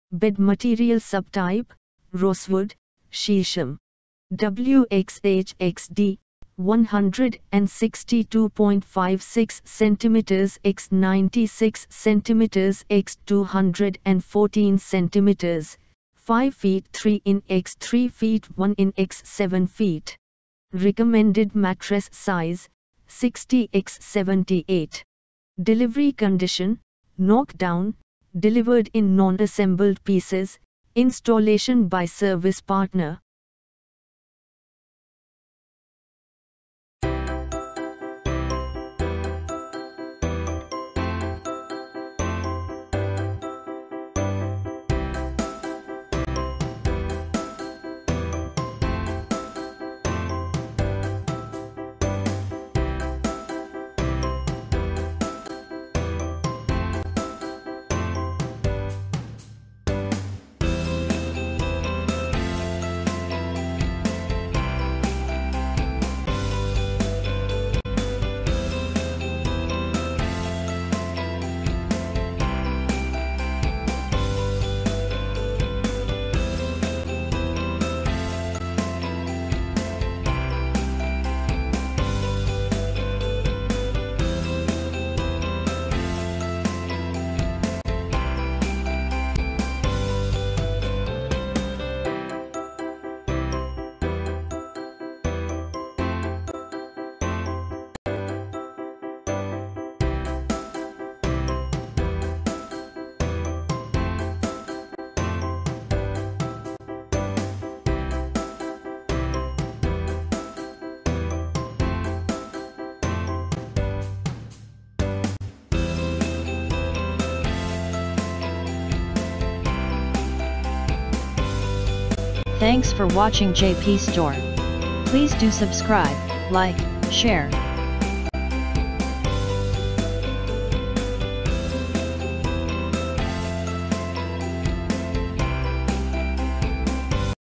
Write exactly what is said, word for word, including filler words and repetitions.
Bed material subtype, Rosewood, Sheesham. W X H X D, one hundred sixty-two point five six centimeters by ninety-six centimeters by two hundred fourteen centimeters, five feet three inches by three feet one inch seven feet. Recommended mattress size, sixty by seventy-eight. Delivery condition, knock down, delivered in non-assembled pieces, installation by service partner. Thanks for watching J P Store. Please do subscribe, like, share,